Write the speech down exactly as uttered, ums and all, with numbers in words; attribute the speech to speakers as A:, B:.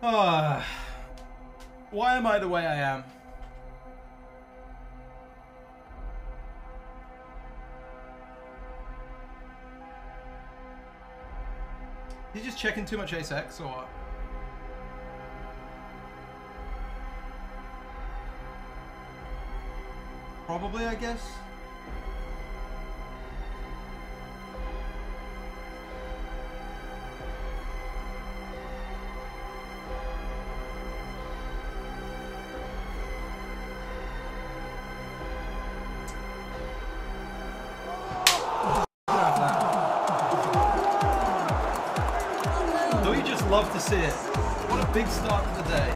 A: Uh, why am I the way I am? You just checking too much ace X or what? Probably, I guess. Don't you just love to see it? What a big start to the day.